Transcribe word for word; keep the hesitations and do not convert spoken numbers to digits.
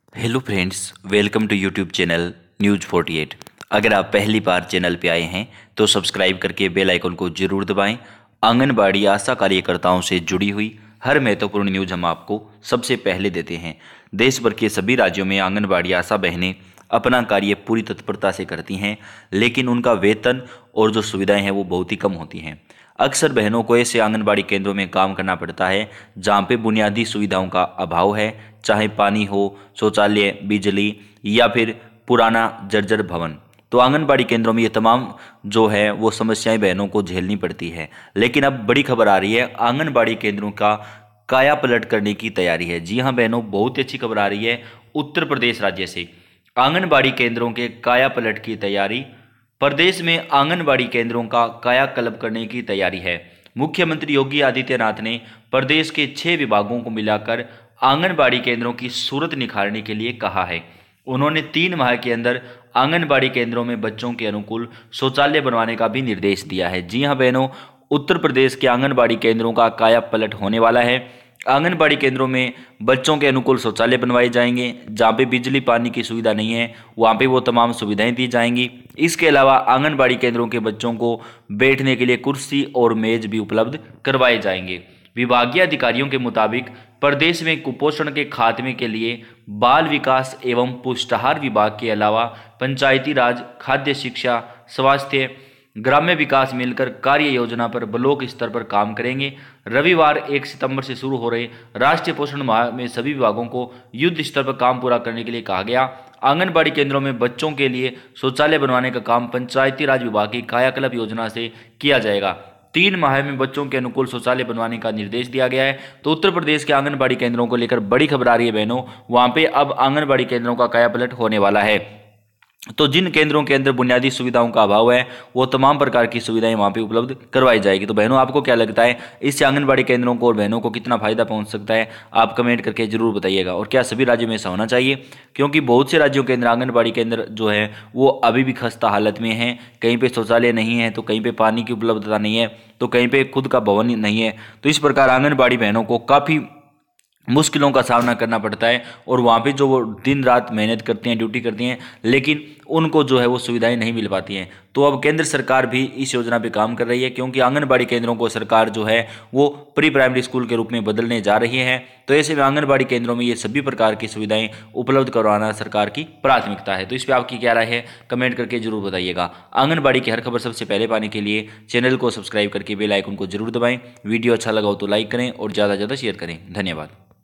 Hello friends, welcome to YouTube channel news forty eight. अगर आप पहली बार चैनल पे आए हैं तो सब्सक्राइब करके बेल आइकन को जरूर दबाएं। आंगनबाड़ी आशा कार्यकर्ताओं से जुड़ी हुई हर महत्वपूर्ण न्यूज हम आपको सबसे पहले देते हैं। देश भर के सभी राज्यों में आंगनबाड़ी आशा बहनें अपना कार्य पूरी तत्परता से करती हैं, लेकिन उनका वेतन और जो सुविधाएं हैं वो बहुत ही कम होती हैं। अक्सर बहनों को ऐसे आंगनबाड़ी केंद्रों में काम करना पड़ता है जहाँ पे बुनियादी सुविधाओं का अभाव है, चाहे पानी हो, शौचालय, बिजली या फिर पुराना जर्जर भवन। तो आंगनबाड़ी केंद्रों में ये तमाम जो है वो समस्याएं बहनों को झेलनी पड़ती है। लेकिन अब बड़ी खबर आ रही है, आंगनबाड़ी केंद्रों का काया पलट करने की तैयारी है। जी हाँ बहनों, बहुत ही अच्छी खबर आ रही है। उत्तर प्रदेश राज्य से आंगनबाड़ी केंद्रों के काया पलट की तैयारी। प्रदेश में आंगनबाड़ी केंद्रों का कायाकल्प करने की तैयारी है। मुख्यमंत्री योगी आदित्यनाथ ने प्रदेश के छह विभागों को मिलाकर आंगनबाड़ी केंद्रों की सूरत निखारने के लिए कहा है। उन्होंने तीन माह के अंदर आंगनबाड़ी केंद्रों में बच्चों के अनुकूल शौचालय बनवाने का भी निर्देश दिया है। जी हाँ बहनों, उत्तर प्रदेश के आंगनबाड़ी केंद्रों का काया पलट होने वाला है। आंगनबाड़ी केंद्रों में बच्चों के अनुकूल शौचालय बनवाए जाएंगे। जहाँ पे बिजली पानी की सुविधा नहीं है वहाँ पे वो तमाम सुविधाएं दी जाएंगी। इसके अलावा आंगनबाड़ी केंद्रों के बच्चों को बैठने के लिए कुर्सी और मेज भी उपलब्ध करवाए जाएंगे। विभागीय अधिकारियों के मुताबिक प्रदेश में कुपोषण के खात्मे के लिए बाल विकास एवं पुष्टाहार विभाग के अलावा पंचायती राज, खाद्य शिक्षा, स्वास्थ्य, ग्राम्य विकास मिलकर कार्य योजना पर ब्लॉक स्तर पर काम करेंगे। रविवार एक सितंबर से शुरू हो रहे राष्ट्रीय पोषण माह में सभी विभागों को युद्ध स्तर पर काम पूरा करने के लिए कहा गया। आंगनबाड़ी केंद्रों में बच्चों के लिए शौचालय बनवाने का काम पंचायती राज विभाग की कायाकल्प योजना से किया जाएगा। तीन माह में बच्चों के अनुकूल शौचालय बनवाने का निर्देश दिया गया है। तो उत्तर प्रदेश के आंगनबाड़ी केंद्रों को लेकर बड़ी खबर आ रही है बहनों, वहां पे अब आंगनबाड़ी केंद्रों का कायापलट होने वाला है। तो जिन केंद्रों के अंदर बुनियादी सुविधाओं का अभाव है वो तमाम प्रकार की सुविधाएं वहां पे उपलब्ध करवाई जाएगी। तो बहनों, आपको क्या लगता है, इससे आंगनबाड़ी केंद्रों को और बहनों को कितना फायदा पहुंच सकता है? आप कमेंट करके जरूर बताइएगा। और क्या सभी राज्यों में ऐसा होना चाहिए? क्योंकि बहुत से राज्यों के अंदर आंगनबाड़ी केंद्र जो है वो अभी भी खस्ता हालत में है। कहीं पे शौचालय नहीं है, तो कहीं पे पानी की उपलब्धता नहीं है, तो कहीं पे खुद का भवन नहीं है। तो इस प्रकार आंगनबाड़ी बहनों को काफ़ी मुश्किलों का सामना करना पड़ता है। और वहाँ पे जो वो दिन रात मेहनत करती हैं, ड्यूटी करती हैं, लेकिन उनको जो है वो सुविधाएं नहीं मिल पाती हैं। तो अब केंद्र सरकार भी इस योजना पे काम कर रही है, क्योंकि आंगनबाड़ी केंद्रों को सरकार जो है वो प्री प्राइमरी स्कूल के रूप में बदलने जा रही है। तो ऐसे में आंगनबाड़ी केंद्रों में ये सभी प्रकार की सुविधाएं उपलब्ध करवाना सरकार की प्राथमिकता है। तो इस पर आपकी क्या राय है, कमेंट करके जरूर बताइएगा। आंगनबाड़ी की हर खबर सबसे पहले पाने के लिए चैनल को सब्सक्राइब करके बेल आइकन को जरूर दबाएं। वीडियो अच्छा लगा हो तो लाइक करें और ज़्यादा से ज़्यादा शेयर करें। धन्यवाद।